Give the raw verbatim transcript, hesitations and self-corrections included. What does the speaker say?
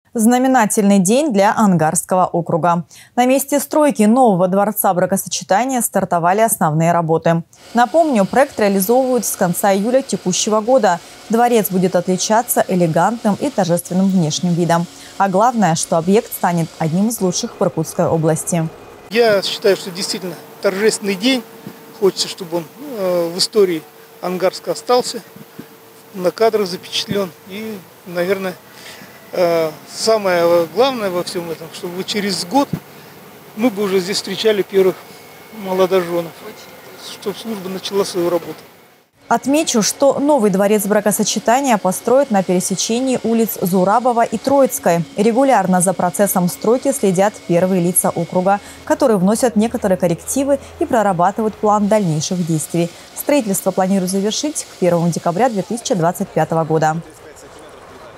Знаменательный день для Ангарского округа. На месте стройки нового дворца бракосочетания стартовали основные работы. Напомню, проект реализовывают с конца июля текущего года. Дворец будет отличаться элегантным и торжественным внешним видом. А главное, что объект станет одним из лучших в Иркутской области. Я считаю, что действительно торжественный день. Хочется, чтобы он в истории Ангарска остался, на кадрах запечатлен. И, наверное, самое главное во всем этом, чтобы через год мы бы уже здесь встречали первых молодоженов, чтобы служба начала свою работу. Отмечу, что новый дворец бракосочетания построят на пересечении улиц Зурабова и Троицкой. Регулярно за процессом стройки следят первые лица округа, которые вносят некоторые коррективы и прорабатывают план дальнейших действий. Строительство планируют завершить к первому декабря две тысячи двадцать пятого года.